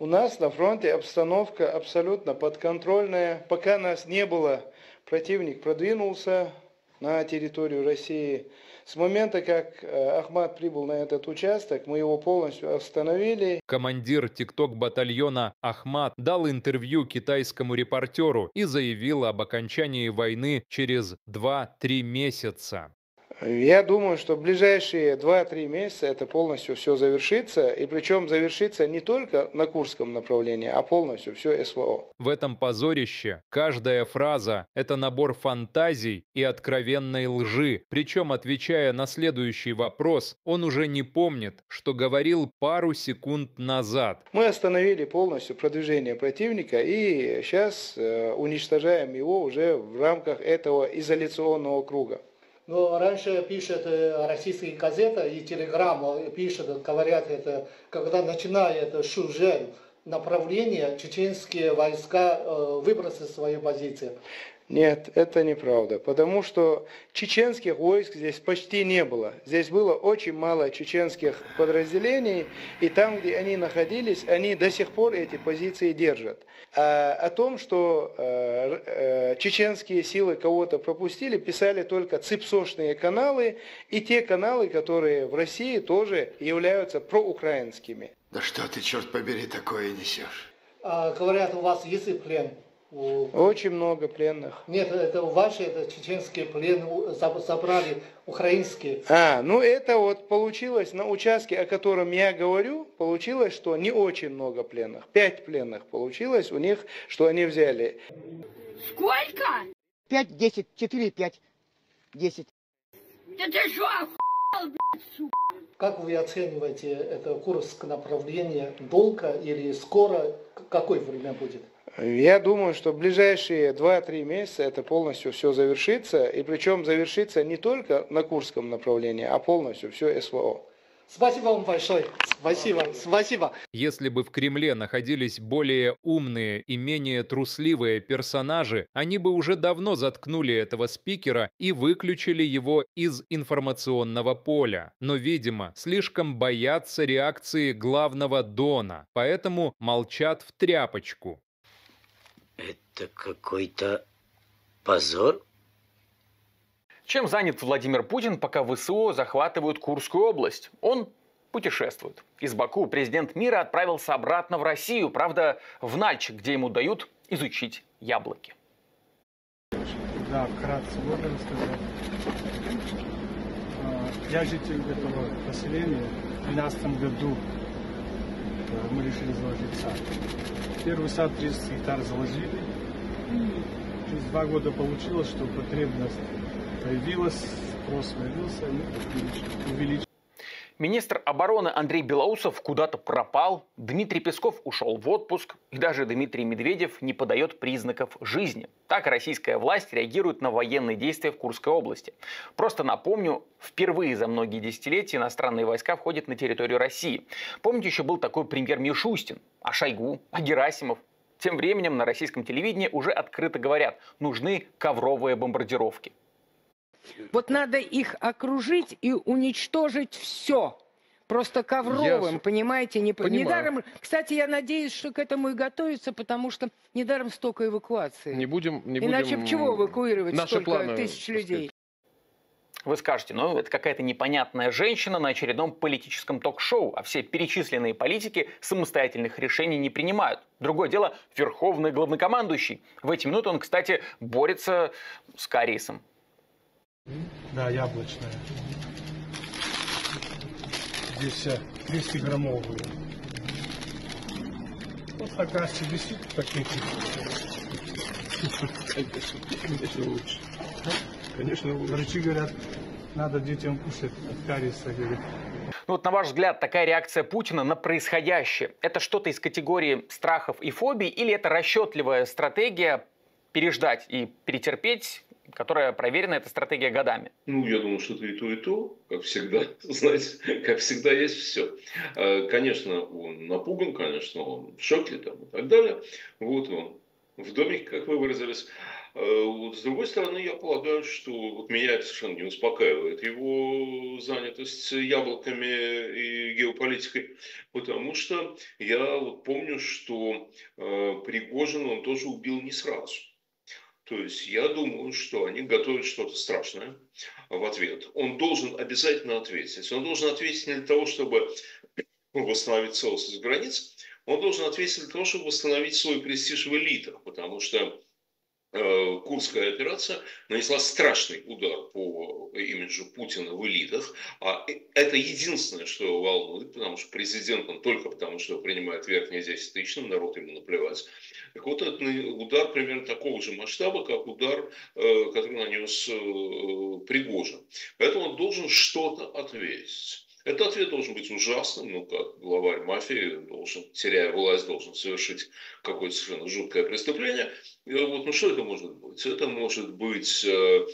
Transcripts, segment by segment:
У нас на фронте обстановка абсолютно подконтрольная. Пока нас не было, противник продвинулся на территорию России. С момента, как Ахмат прибыл на этот участок, мы его полностью остановили. Командир тикток-батальона Ахмат дал интервью китайскому репортеру и заявил об окончании войны через 2-3 месяца. Я думаю, что в ближайшие 2-3 месяца это полностью все завершится, и причем завершится не только на Курском направлении, а полностью все СВО. В этом позорище каждая фраза – это набор фантазий и откровенной лжи. Причем, отвечая на следующий вопрос, он уже не помнит, что говорил пару секунд назад. Мы остановили полностью продвижение противника и сейчас уничтожаем его уже в рамках этого изоляционного круга. Но раньше пишет российские газеты и телеграммы, пишут, говорят, это, когда начинает Шужен направление, чеченские войска выбросят свои позиции. Нет, это неправда, потому что чеченских войск здесь почти не было. Здесь было очень мало чеченских подразделений, и там, где они находились, они до сих пор эти позиции держат. А о том, что чеченские силы кого-то пропустили, писали только ципсошные каналы и те каналы, которые в России тоже являются проукраинскими. Да что ты, черт побери, такое несешь? Говорят, у вас есть плен? Очень много пленных. Нет, это ваши, это чеченские плены забрали, украинские. Ну это вот получилось на участке, о котором я говорю, получилось, что не очень много пленных. 5 пленных получилось у них, что они взяли. Сколько? 5, 10, 4, 5, 10. Да ты что, охуел, блядь, сука? Как вы оцениваете это Курское направление? Долго или скоро? Какое время будет? Я думаю, что в ближайшие 2-3 месяца это полностью все завершится, и причем завершится не только на Курском направлении, а полностью все СВО. Спасибо вам большое. Спасибо. Если бы в Кремле находились более умные и менее трусливые персонажи, они бы уже давно заткнули этого спикера и выключили его из информационного поля. Но, видимо, слишком боятся реакции главного дона, поэтому молчат в тряпочку. Это какой-то позор? Чем занят Владимир Путин, пока ВСУ захватывают Курскую область? Он путешествует. Из Баку президент мира отправился обратно в Россию, правда, в Нальчик, где ему дают изучить яблоки. Да, вкратце можно рассказать. Я житель этого поселения. В 2012 году мы решили заложить сад. Первый сад 30 гектар заложили. И через 2 года получилось, что потребность появилась, спрос появился и увеличился. Министр обороны Андрей Белоусов куда-то пропал, Дмитрий Песков ушел в отпуск, и даже Дмитрий Медведев не подает признаков жизни. Так российская власть реагирует на военные действия в Курской области. Просто напомню, впервые за многие десятилетия иностранные войска входят на территорию России. Помните, еще был такой премьер Мишустин, а Шойгу, а Герасимов. Тем временем на российском телевидении уже открыто говорят, нужны ковровые бомбардировки. Вот надо их окружить и уничтожить все. Просто ковровым, понимаете? Недаром, кстати, я надеюсь, что к этому и готовится, потому что недаром столько эвакуации. Не будем Иначе чего эвакуировать столько планы, тысяч людей? Вы скажете, ну это какая-то непонятная женщина на очередном политическом ток-шоу, а все перечисленные политики самостоятельных решений не принимают. Другое дело, верховный главнокомандующий. В эти минуты он, кстати, борется с кариесом. Да, яблочная. Здесь 200-граммовые. Вот такая висит в пакете. Конечно лучше. Конечно лучше. Врачи говорят, надо детям кушать от кариеса, говорят. Ну вот на ваш взгляд, такая реакция Путина на происходящее, это что-то из категории страхов и фобий или это расчетливая стратегия переждать и перетерпеть, которая проверена, эта стратегия годами? Ну, я думаю, что это и то, как всегда. Знаете, как всегда есть все. Конечно, он напуган, конечно, он в шоке там, и так далее. Вот он в домике, как вы выразились. Вот, с другой стороны, я полагаю, что вот меня это совершенно не успокаивает его занятость яблоками и геополитикой, потому что я вот помню, что Пригожина он тоже убил не сразу. То есть я думаю, что они готовят что-то страшное в ответ. Он должен обязательно ответить. Он должен ответить не для того, чтобы восстановить целостность границ, он должен ответить для того, чтобы восстановить свой престиж в элитах, потому что Курская операция нанесла страшный удар по имиджу Путина в элитах. А это единственное, что его волнует, потому что президент он только потому, что принимает верхние 10 тысяч, народ ему наплевать. Так вот, это удар примерно такого же масштаба, как удар, который нанес Пригожин. Поэтому он должен что-то ответить. Этот ответ должен быть ужасным, ну, как главарь мафии должен, теряя власть, должен совершить какое-то совершенно жуткое преступление. Вот, ну, что это может быть? Это может быть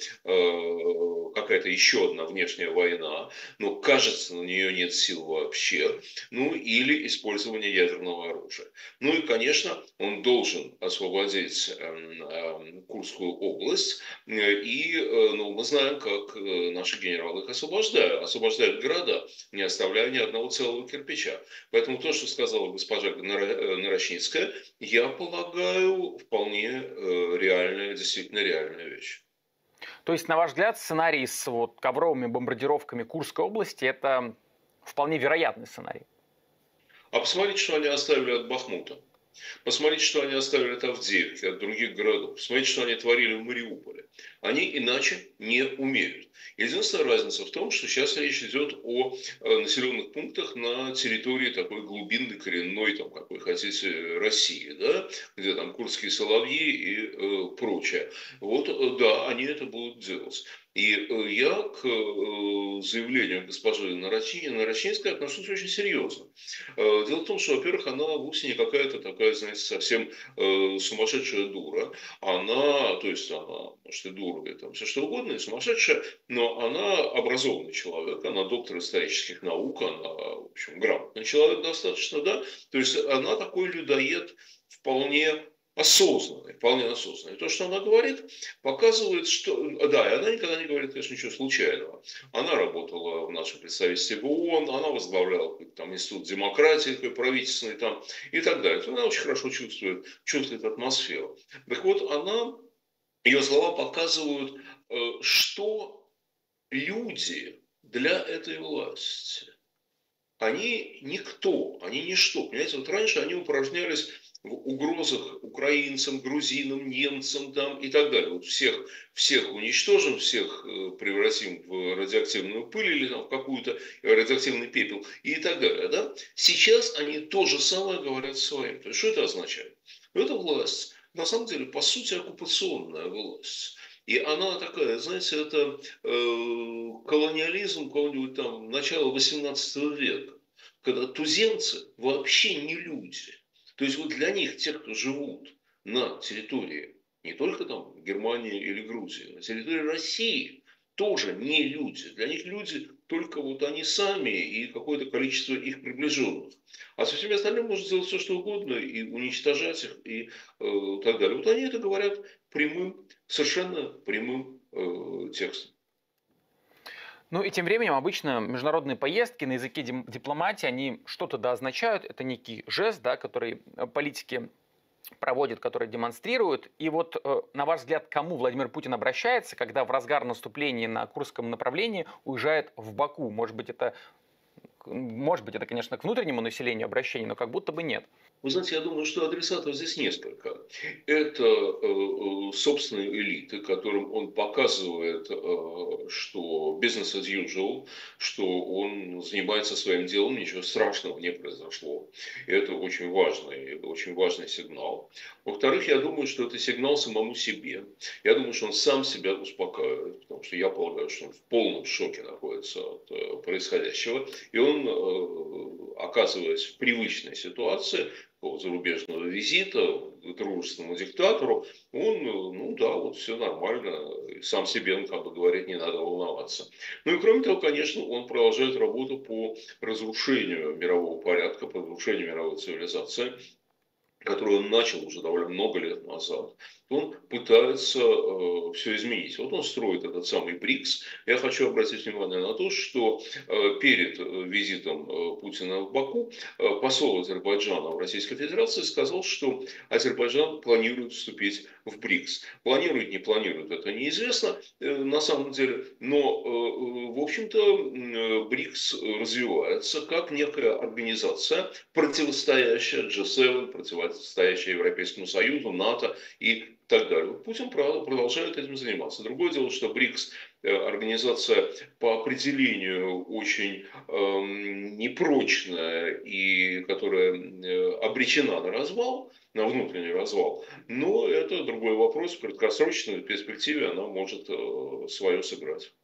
какая-то еще одна внешняя война, но, кажется, на нее нет сил вообще, ну, или использование ядерного оружия. Ну, и, конечно, он должен освободить Курскую область, и, ну, мы знаем, как наши генералы их освобождают города, не оставляя ни одного целого кирпича. Поэтому то, что сказала госпожа Нарочницкая, я полагаю, вполне реальная, действительно реальная вещь. То есть, на ваш взгляд, сценарий с вот ковровыми бомбардировками Курской области – это вполне вероятный сценарий? А посмотрите, что они оставили от Бахмута. Посмотрите, что они оставили от Авдеевки, от других городов. Посмотрите, что они творили в Мариуполе. Они иначе не умеют. Единственная разница в том, что сейчас речь идет о населенных пунктах на территории такой глубинной, коренной, там, как вы хотите, России, да? Где там курдские соловьи и прочее. Вот, да, они это будут делать. И я к заявлению госпожи Нарочницкой отношусь очень серьезно. Дело в том, что, во-первых, она вовсе не какая-то такая, знаете, совсем сумасшедшая дура. Она, то есть она, может, и дура, и там все что угодно, и сумасшедшая, но она образованный человек, она доктор исторических наук, она, в общем, грамотный человек достаточно, да. То есть она такой людоед вполне осознанный, вполне осознанный. То, что она говорит, показывает, что... Да, и она никогда не говорит, конечно, ничего случайного. Она работала в нашем представительстве в ООН, она возглавляла там институт демократии, правительственный там и так далее. Она очень хорошо чувствует атмосферу. Так вот, ее слова показывают, что люди для этой власти, они никто, они ничто. Понимаете, вот раньше они упражнялись в угрозах украинцам, грузинам, немцам там, и так далее. Вот всех уничтожим, всех превратим в радиоактивную пыль или там, в какую-то радиоактивный пепел и так далее. Да? Сейчас они то же самое говорят своим. То есть, что это означает? Это власть, на самом деле, по сути, оккупационная власть. И она такая, знаете, это колониализм какого-нибудь там начала 18 века, когда туземцы вообще не люди. То есть вот для них, те, кто живут на территории не только там Германии или Грузии, на территории России, тоже не люди. Для них люди только вот они сами и какое-то количество их приближенных. А со всеми остальными можно сделать все, что угодно, и уничтожать их, и так далее. Вот они это говорят совершенно прямым текстом. Ну и тем временем обычно международные поездки на языке дипломатии, они что-то да означают, это некий жест, да, который политики проводят, который демонстрируют. И вот, на ваш взгляд, к кому Владимир Путин обращается, когда в разгар наступления на Курском направлении уезжает в Баку? Может быть, это, конечно, к внутреннему населению обращение, но как будто бы нет. Вы знаете, я думаю, что адресатов здесь несколько. Это собственные элиты, которым он показывает, что business as usual, что он занимается своим делом, ничего страшного не произошло. И это очень важный сигнал. Во-вторых, я думаю, что это сигнал самому себе. Я думаю, что он сам себя успокаивает, потому что я полагаю, что он в полном шоке находится от происходящего. И он, оказываясь в привычной ситуации, зарубежного визита к дружественному диктатору, он, ну да, вот все нормально, сам себе он как бы говорит, не надо волноваться. Ну и кроме того, конечно, он продолжает работу по разрушению мирового порядка, по разрушению мировой цивилизации. которую он начал уже довольно много лет назад, он пытается все изменить. Вот он строит этот самый БРИКС. Я хочу обратить внимание на то, что перед визитом Путина в Баку посол Азербайджана в Российской Федерации сказал, что Азербайджан планирует вступить в БРИКС. Планирует, не планирует, это неизвестно на самом деле, но, в общем-то, БРИКС развивается как некая организация, противостоящая G7, противостоящая Европейскому Союзу, НАТО и так далее. Путин, правда, продолжает этим заниматься. Другое дело, что БРИКС организация по определению очень непрочная и которая обречена на развал, на внутренний развал. Но это другой вопрос. В краткосрочной перспективе она может свое сыграть.